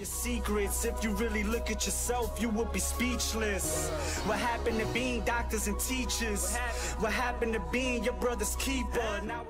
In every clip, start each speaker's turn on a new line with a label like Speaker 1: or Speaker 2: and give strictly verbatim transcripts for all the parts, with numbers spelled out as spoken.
Speaker 1: your secrets. If you really look at yourself, you would be speechless. What happened to being doctors and teachers? What happened to being your brother's keeper? Now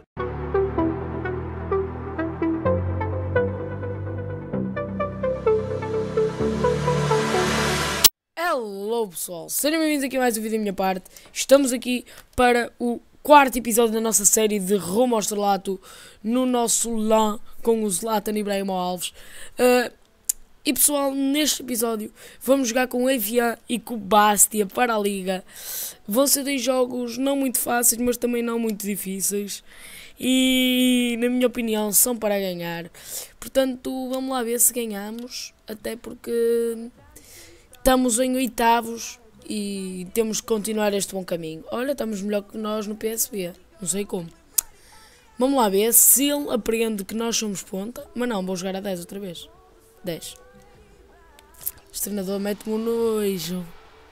Speaker 2: Hello pessoal, sejam bem-vindos aqui a mais um vídeo da minha parte. Estamos aqui para o quarto episódio da nossa série de Rumo ao Estrelato no nosso LAN com o Zlatan Ibrahimovic. Uh, e pessoal, neste episódio vamos jogar com o Evian e com o Bastia para a Liga. Vão ser dois jogos não muito fáceis, mas também não muito difíceis. E na minha opinião são para ganhar. Portanto, vamos lá ver se ganhamos. Até porque estamos em oitavos e temos que continuar este bom caminho. Olha, estamos melhor que nós no P S B. Não sei como. Vamos lá ver se ele apreende que nós somos ponta. Mas não, vou jogar a dez outra vez. dez. Este treinador mete-me um nojo.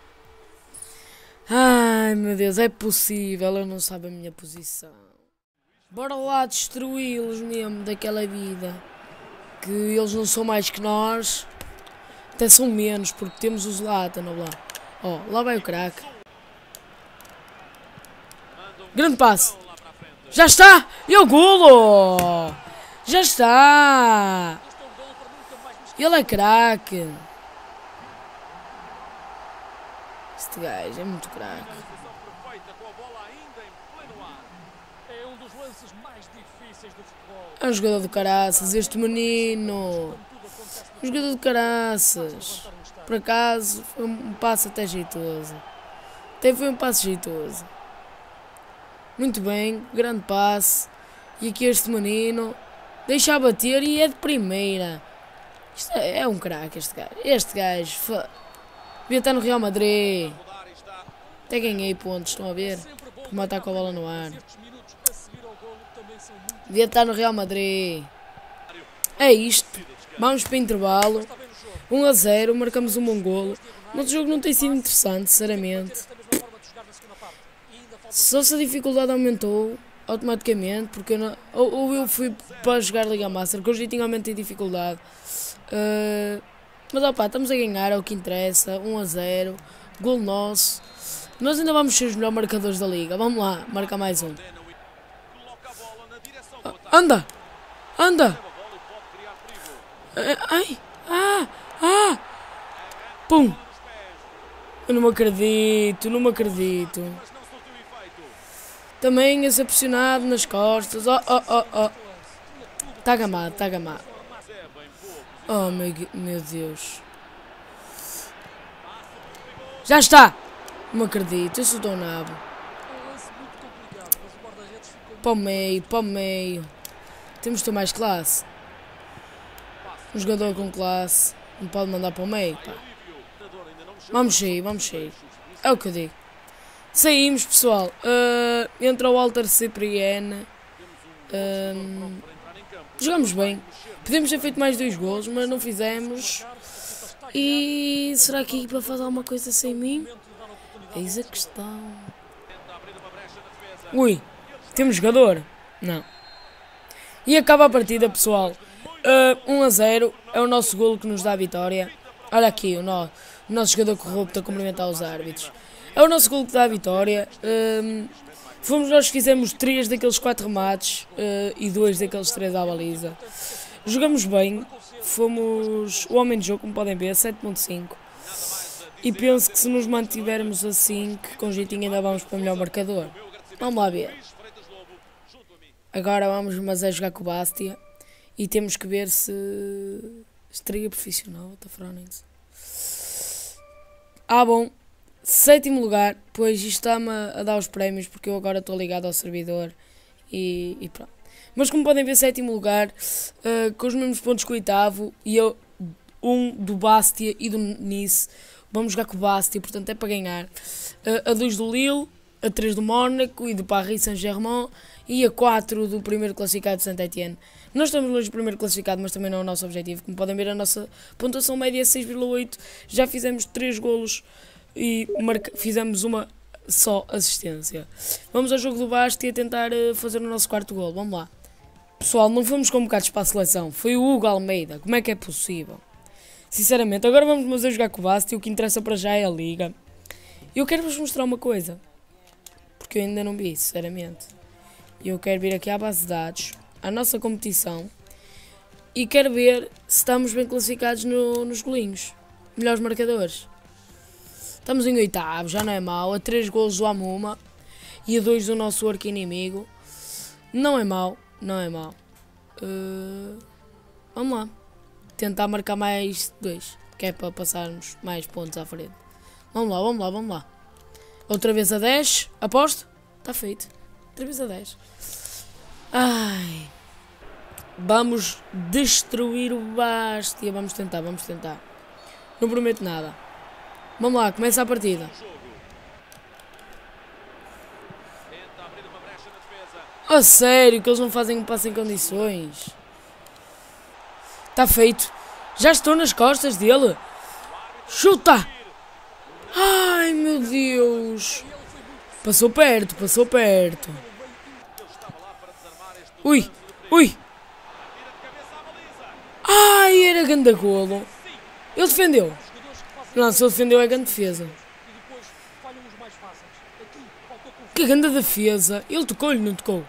Speaker 2: Ai meu Deus, é possível. Ele não sabe a minha posição. Bora lá destruí-los mesmo daquela vida. Que eles não são mais que nós. Até são menos, porque temos os Zlatan lá. Ó, oh, lá vai o craque. Grande passe. Já está! E o golo! Já está! Ele é craque. Este gajo é muito craque. É um jogador do caraças, este menino. Um jogador de caraças. Por acaso foi um passe até jeitoso. Até foi um passe jeitoso. Muito bem, grande passe. E aqui este menino deixa a bater e é de primeira. Isto é, é um craque este gajo. Este gajo devia estar no Real Madrid. Até ganhei pontos, estão a ver? Como está com a bola no ar. Devia estar no Real Madrid. É isto. Vamos para o intervalo. um a zero, marcamos um bom golo. O nosso jogo não tem sido interessante, sinceramente. Só se a dificuldade aumentou automaticamente, porque eu não, ou, ou eu fui para jogar Liga Master, que hoje tinha aumentado a dificuldade. Uh, mas opá, estamos a ganhar, é o que interessa. um a zero, gol nosso. Nós ainda vamos ser os melhores marcadores da Liga. Vamos lá, marca mais um. Anda! Anda! Ai! Ah! Ah! Pum! Eu não me acredito, não me acredito. Também a ser pressionado nas costas. Oh, oh, oh, oh. Está gamado, está gamado. Oh, meu, meu Deus. Já está! Não me acredito, eu sou tão nabo. Para o meio, para o meio. Temos que ter mais classe. Um jogador com classe não pode mandar para o meio, pá. Vamos sair, vamos sair. É o que eu digo. Saímos, pessoal. Uh, entra o Walter Cipriano. Uh, jogamos bem. Podemos ter feito mais dois golos, mas não fizemos. E será que a equipa faz alguma coisa sem mim? Eis a questão. Ui, temos jogador? Não. E acaba a partida, pessoal. Uh, um a zero é o nosso golo que nos dá a vitória. Olha aqui o, no, o nosso jogador corrupto a cumprimentar os árbitros. É o nosso golo que dá a vitória. Uh, fomos nós que fizemos três daqueles quatro remates uh, e dois daqueles três à baliza. Jogamos bem. Fomos o homem de jogo, como podem ver, sete ponto cinco. E penso que se nos mantivermos assim, que com jeitinho ainda vamos para o melhor marcador. Vamos lá ver. Agora vamos mas é jogar com o Bastia. E temos que ver se estreia profissional. Ah, bom. Sétimo lugar. Pois isto está-me a dar os prémios, porque eu agora estou ligado ao servidor. E, e pronto. Mas como podem ver, sétimo lugar. Uh, com os mesmos pontos que o oitavo. E eu, um do Bastia e do Nice. Vamos jogar com o Bastia, portanto é para ganhar. Uh, a dois do Lille. A três do Mónaco e do Paris Saint-Germain. E a quatro do primeiro classificado de Saint-Étienne. Nós estamos longe do primeiro classificado, mas também não é o nosso objetivo. Como podem ver, a nossa pontuação média é seis vírgula oito. Já fizemos três golos e marca... fizemos uma só assistência. Vamos ao jogo do Bastia tentar fazer o nosso quarto golo. Vamos lá. Pessoal, não fomos convocados para a seleção. Foi o Hugo Almeida. Como é que é possível? Sinceramente, agora vamos mas a jogar com o Basti, o que interessa para já é a Liga. Eu quero vos mostrar uma coisa, porque eu ainda não vi, sinceramente. Eu quero vir aqui à base de dados, à nossa competição, e quero ver se estamos bem classificados no, nos golinhos, melhores marcadores. Estamos em oitavo, já não é mau, a três golos do Amuma e a dois do nosso arqui-inimigo. Não é mau, não é mau. Uh, vamos lá. Tentar marcar mais dois, que é para passarmos mais pontos à frente. Vamos lá, vamos lá, vamos lá. Outra vez a dez, aposto? Está feito. Outra vez a dez. Ai. Vamos destruir o Bastia. Vamos tentar, vamos tentar. Não prometo nada. Vamos lá, começa a partida. A sério, que eles não fazem um passo em condições. Está feito. Já estou nas costas dele. Chuta! Ai, meu Deus. Passou perto, passou perto. Ui, ui. Ai, era grande golo. Ele defendeu. Não, se ele defendeu é grande defesa. Que grande defesa. Ele tocou-lhe, não tocou?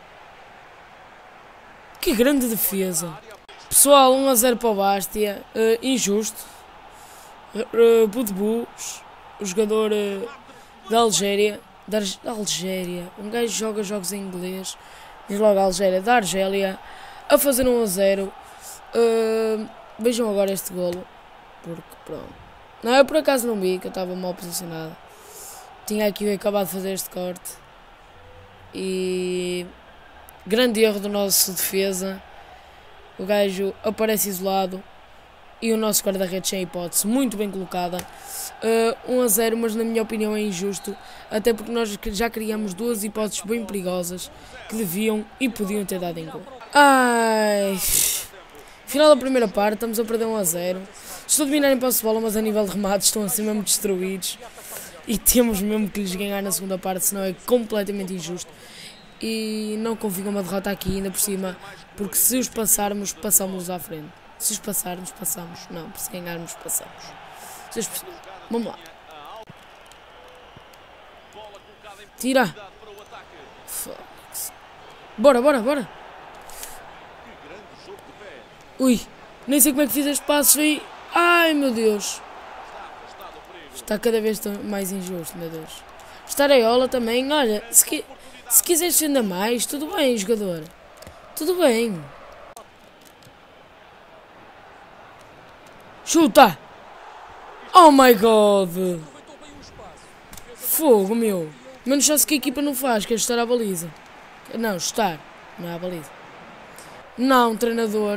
Speaker 2: Que grande defesa. Pessoal, um a zero para o Bastia. Uh, injusto. Uh, Budebus, o jogador uh, da Algéria. Da, Ar da Algéria. Um gajo joga jogos em inglês. Diz logo a Algéria. Da Argélia. A fazer um a zero. Uh, vejam agora este golo. Porque pronto. Não, eu por acaso não vi, que eu estava mal posicionado. Tinha aqui acabado de fazer este corte. E... grande erro do nosso defesa. O gajo aparece isolado. E o nosso guarda-redes sem hipótese. Muito bem colocada. Uh, um a zero, mas na minha opinião é injusto. Até porque nós já criamos duas hipóteses bem perigosas. Que deviam e podiam ter dado em gol. Ai... Final da primeira parte, estamos a perder um a zero. Estou a dominar em posse de bola, mas a nível de remates estão assim mesmo destruídos. E temos mesmo que lhes ganhar na segunda parte, senão é completamente injusto. E não confio uma derrota aqui ainda por cima, porque se os passarmos, passamos-los à frente. Se os passarmos, passamos. Não, se ganharmos, passamos. Vocês perceberam? Vamos lá. Tira. Bora, bora, bora. Ui, nem sei como é que fiz este passo aí. Ai, meu Deus. Está cada vez mais injusto, meu Deus. Estareola também, olha, se, qui se quiseres ainda mais, tudo bem, jogador. Tudo bem. Chuta! Oh my god! Fogo, meu. Menos só se que a equipa não faz, que é estar à baliza. Não, estar, não é à baliza. Não, treinador.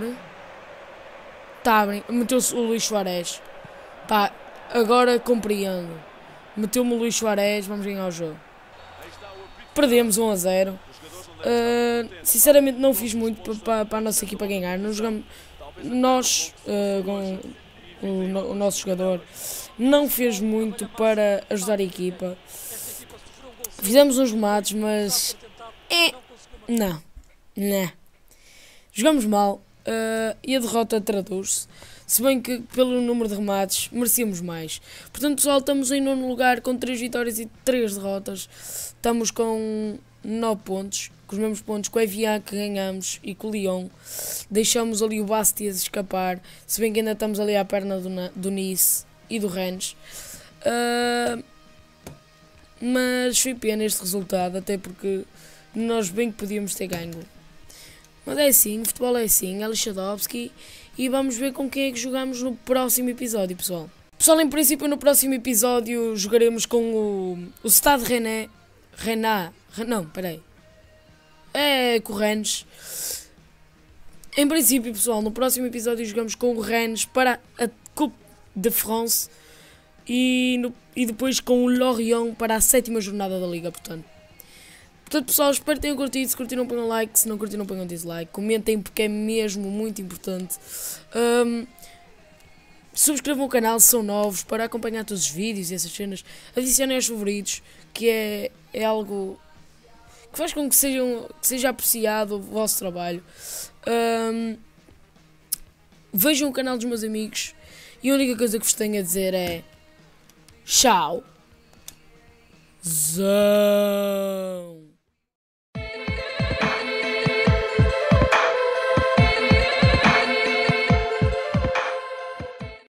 Speaker 2: Tá bem, meteu-se o Luís Suárez. Pá, agora compreendo. Meteu-me o Luís Suárez, vamos ganhar o jogo. Perdemos um a zero. Uh, sinceramente não fiz muito para pa, pa a nossa equipa ganhar. Não jogamos, nós, uh, com o, o nosso jogador, não fez muito para ajudar a equipa. Fizemos uns remates, mas... É, não, não. Jogamos mal. Uh, e a derrota traduz-se, se bem que pelo número de remates merecíamos mais. Portanto, pessoal, estamos em nono lugar com três vitórias e três derrotas. Estamos com nove pontos, com os mesmos pontos com o Evian que ganhamos e com o Lyon. Deixamos ali o Bastia escapar, se bem que ainda estamos ali à perna do, do Nice e do Rennes. Uh, mas foi pena este resultado, até porque nós bem que podíamos ter ganho. Mas é assim, o futebol é assim, é Lixadovski, e vamos ver com quem é que jogamos no próximo episódio, pessoal. Pessoal, em princípio, no próximo episódio jogaremos com o, o Stade Rennais, Renat, não, peraí, é com o Rennes. Em princípio, pessoal, no próximo episódio jogamos com o Rennes para a Coupe de France e, no, e depois com o Lorient para a sétima jornada da Liga, portanto. Portanto, pessoal, espero que tenham curtido. Se curtiram, ponham like. Se não curtiram, ponham dislike. Comentem, porque é mesmo muito importante. Um, subscrevam o canal se são novos, para acompanhar todos os vídeos e essas cenas. Adicionem aos favoritos, que é, é algo que faz com que, sejam, que seja apreciado o vosso trabalho. Um, vejam o canal dos meus amigos E a única coisa que vos tenho a dizer é... Tchau. Zão.